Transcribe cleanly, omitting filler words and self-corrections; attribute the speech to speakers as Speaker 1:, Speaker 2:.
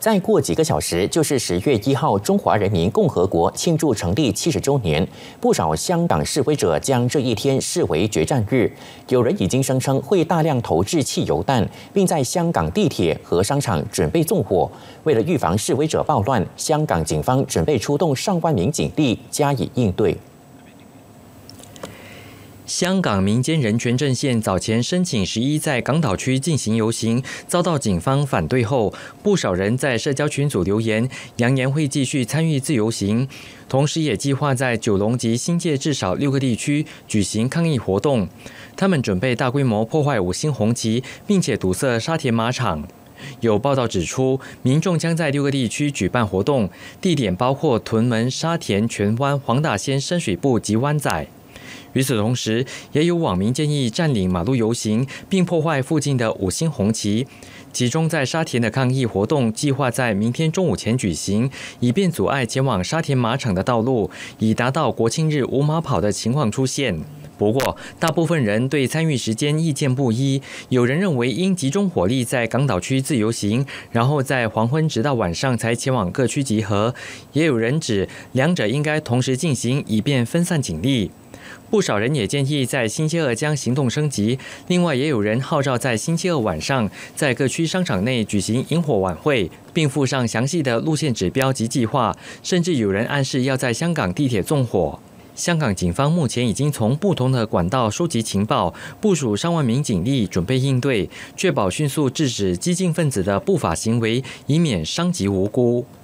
Speaker 1: 再过几个小时就是10月1号中华人民共和国庆祝成立70周年，不少香港示威者将这一天视为决战日。有人已经声称会大量投掷汽油弹，并在香港地铁和商场准备纵火。为了预防示威者暴乱，香港警方准备出动上万名警力加以应对。
Speaker 2: 香港民间人权阵线早前申请11在港岛区进行游行，遭到警方反对后，不少人在社交群组留言，扬言会继续参与自由行，同时也计划在九龙及新界至少6个地区举行抗议活动。他们准备大规模破坏5星红旗，并且堵塞沙田马场。有报道指出，民众将在6个地区举办活动，地点包括屯门、沙田、荃湾、黄大仙、深水埗及湾仔。与此同时，也有网民建议占领马路游行，并破坏附近的5星红旗。其中，在沙田的抗议活动计划在明天中午前举行，以便阻碍前往沙田马场的道路，以达到国庆日无马跑的情况出现。不过，大部分人对参与时间意见不一，有人认为应集中火力在港岛区自由行，然后在黄昏直到晚上才前往各区集合，也有人指两者应该同时进行，以便分散警力。不少人也建议在星期二将行动升级，另外也有人号召在星期二晚上在各区商场内举行萤火晚会，并附上详细的路线指标及计划，甚至有人暗示要在香港地铁纵火。香港警方目前已经从不同的管道收集情报，部署上万名警力准备应对，确保迅速制止激进分子的不法行为，以免伤及无辜。